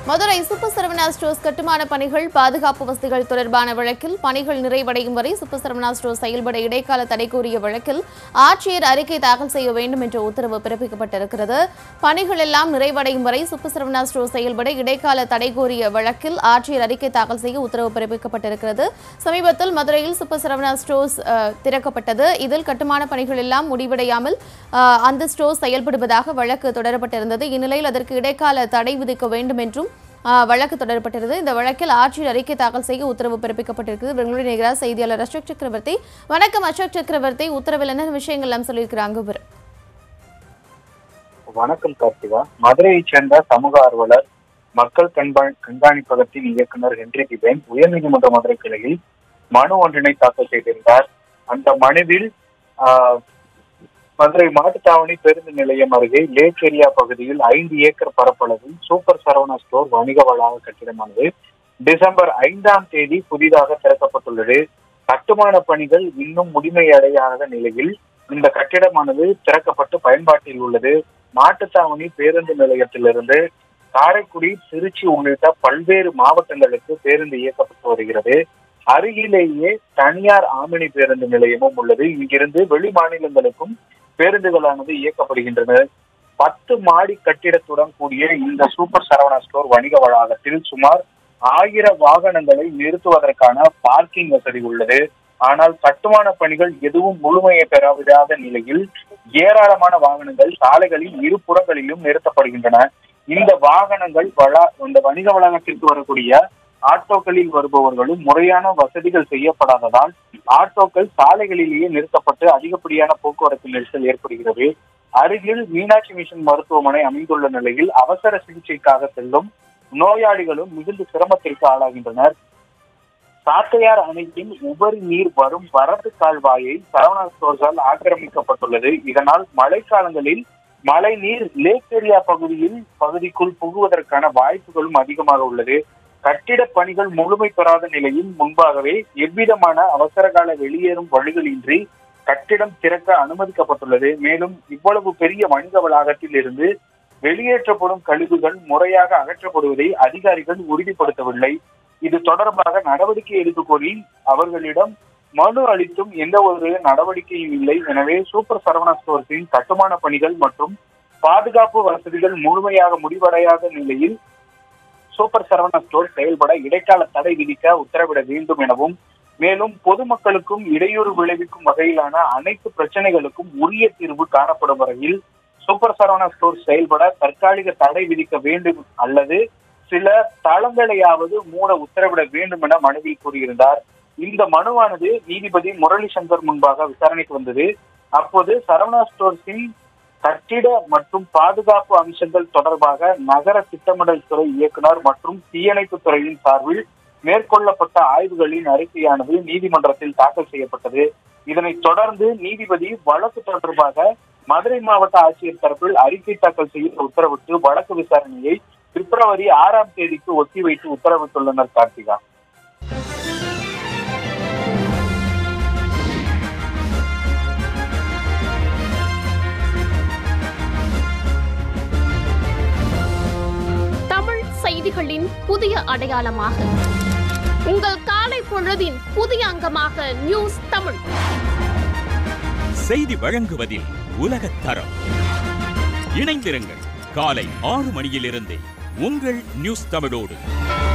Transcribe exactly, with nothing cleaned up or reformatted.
Madurai super Saravana stores கட்டுமான பணிகள் பாதுகாப்பு வசதிகள் தொடர்பான வழக்கில் பணிகள் நிறைவடையும் வரை சூப்பர் சரவணா ஸ்டோர்ஸ் செயல்பட இடைக்கால தடை கோரிய வழக்கில் ஆட்சியர் அறிக்கை தாக்கல் செய்ய வேண்டும் என்ற உத்தரவு பிறப்பிக்கப்பட்டிருக்கிறது. பணிகள் எல்லாம் நிறைவடையும் வரை சூப்பர் சரவணா ஸ்டோர்ஸ் செயல்பட இடைக்கால தடை கோரிய வழக்கில் ஆட்சியர் அறிக்கை தாக்கல் செய்ய உத்தரவு பிறப்பிக்கப்பட்டிருக்கிறது. சமீபத்தில் மதுரையில் சூப்பர் சரவணா ஸ்டோர்ஸ் திறக்கப்பட்டது. இதில் கட்டுமான பணிகள் எல்லாம் முடிவடையாமல் அந்த ஸ்டோர்ஸ் செயல்படுவதாக வழக்கு தொடரப்பட்டிருந்தது. இந்நிலையில் அதற்கு இடைக்கால தடை விதிக்க வேண்டும் என்றும் வழக்கு தொடரப்பட்டிருந்தது. இந்த வழக்கில் ஆட்சியர் அறிக்கை தாக்கல் செய்ய உத்தரவு பிறப்பிக்கப்பட்டிருக்கிறது. பெங்களூரு நிகர செய்தியாளர் அசோக் சக்கரவர்த்தி. வணக்கம் அசோக் சக்கரவர்த்தி. உத்தரவில் என்ன விஷயங்கள் எல்லாம் சொல்லியிருக்கிறாங்க? வணக்கம் கார்த்திகா. மதுரையைச் சேர்ந்த சமூக ஆர்வலர், மக்கள் கண்காணிப்பகத்தின் இயக்குநர் ஹென்றி டிபேன் உயர்நீதிமன்ற மதுரை கிளையில் மனு ஒன்றினை தாக்கல் செய்திருந்தார். அந்த மனுவில் மதுரை மாட்டுத்தாவணி பேருந்து நிலையம் அருகே லேக் ஏரியா பகுதியில் ஐந்து ஏக்கர் பரப்பளவில் சூப்பர் சரவணா ஸ்டோர் வணிக வளாக கட்டிடமானது டிசம்பர் ஐந்தாம் தேதி புதிதாக திறக்கப்பட்டுள்ளது. கட்டுமான பணிகள் இன்னும் முழுமையடையாத நிலையில் இந்த கட்டிடமானது திறக்கப்பட்டு பயன்பாட்டில் உள்ளது. மாட்டுத்தாவணி பேருந்து நிலையத்திலிருந்து காரைக்குடி, திருச்சி உள்ளிட்ட பல்வேறு மாவட்டங்களுக்கு பேருந்து இயக்கப்பட்டு வருகிறது. அருகிலேயே தனியார் ஆமினி பேருந்து நிலையமும் உள்ளது. இங்கிருந்து வெளி மாநிலங்களுக்கும் பேருந்துகளானது இயக்கப்படுகின்றன. பத்து மாடி கட்டிடத்துடன் கூடிய இந்த சூப்பர் சரவணா ஸ்டோர் வணிக வளாகத்தில் சுமார் ஆயிரம் வாகனங்களை நிறுத்துவதற்கான பார்க்கிங் வசதி உள்ளது. ஆனால் கட்டுமான பணிகள் எதுவும் முழுமையை பெறாத நிலையில் ஏராளமான வாகனங்கள் சாலைகளில் இரு புறங்களிலும் நிறுத்தப்படுகின்றன. இந்த வாகனங்கள் வளா இந்த வணிக வளாகத்திற்கு வரக்கூடிய ஆட்டோக்களில் வருபவர்களும் முறையான வசதிகள் செய்யப்படாததால் ஆட்டோக்கள் சாலைகளிலேயே நிறுத்தப்பட்டு அதிகப்படியான போக்குவரத்து நெரிசல் ஏற்படுகிறது. அருகில் மீனாட்சி மிஷன் மருத்துவமனை அமைந்துள்ள நிலையில் அவசர சிகிச்சைக்காக செல்லும் நோயாளிகளும் மிகுந்த சிரமத்திற்கு ஆளாகின்றனர். சாத்தையார் அணையின் உபரி நீர் வரும் வரத்து கால்வாயை சரவணா ஸ்டோர்ஸால் ஆக்கிரமிக்கப்பட்டுள்ளது. இதனால் மழைக்காலங்களில் மழை நீர் லேக் ஏரியா பகுதியில் பகுதிக்குள் புகுவதற்கான வாய்ப்புகளும் அதிகமாக உள்ளது. கட்டிட பணிகள் முழுமை பெறாத நிலையில் முன்பாகவே எவ்விதமான அவசர கால வெளியேறும் வழிகளின்றி கட்டிடம் திறக்க அனுமதிக்கப்பட்டுள்ளது. மேலும் இவ்வளவு பெரிய வணிக வளாகத்தில் இருந்து வெளியேற்றப்படும் கழிவுகள் முறையாக அகற்றப்படுவதை அதிகாரிகள் உறுதிப்படுத்தவில்லை. இது தொடர்பாக நடவடிக்கை எடுக்க கோரி அவர்களிடம் மனு அளித்தும் எந்த ஒரு நடவடிக்கையும் இல்லை. எனவே சூப்பர் சரவணா ஸ்டோர்ஸின் கட்டுமான பணிகள் மற்றும் பாதுகாப்பு வசதிகள் முழுமையாக முடிவடையாத நிலையில் சூப்பர் சரவணா ஸ்டோர் செயல்பட இடைக்கால தடை விதிக்க உத்தரவிட வேண்டும் எனவும், மேலும் பொதுமக்களுக்கும் இடையூறு விளைவிக்கும் வகையிலான அனைத்து பிரச்சனைகளுக்கும் உரிய தீர்வு காணப்படும் வரையில் சூப்பர் சரவணா ஸ்டோர் செயல்பட தற்காலிக தடை விதிக்க வேண்டும் அல்லது சில தளங்களையாவது மூட உத்தரவிட வேண்டும் என மனுவில் கூறியிருந்தார். இந்த மனுவானது நீதிபதி முரளி சங்கர் முன்பாக விசாரணைக்கு வந்தது. அப்போது சரவணா ஸ்டோர்ஸின் கட்டிட மற்றும் பாதுகாப்பு அம்சங்கள் தொடர்பாக நகர திட்டமிடல் துறை இயக்குனர் மற்றும் தீயணைப்பு துறையின் சார்பில் மேற்கொள்ளப்பட்ட ஆய்வுகளின் அறிக்கையானது நீதிமன்றத்தில் தாக்கல் செய்யப்பட்டது. இதனைத் தொடர்ந்து நீதிபதி வழக்கு தொடர்பாக மதுரை மாவட்ட ஆட்சியர் தரப்பில் அறிக்கை தாக்கல் செய்ய உத்தரவிட்டு வழக்கு விசாரணையை பிப்ரவரி ஆறாம் தேதிக்கு ஒத்திவைத்து உத்தரவிட்டுள்ளனர். கார்த்திகா. செய்திகளின் புதிய அடையாளமாக உங்கள் காலை பொழுதின் புதிய அங்கமாக நியூஸ் தமிழ் செய்தி வழங்குவதில் உலகத் தரம். இணைந்திருங்கள் காலை ஆறு மணியிலிருந்தே உங்கள் நியூஸ் தமிழோடு.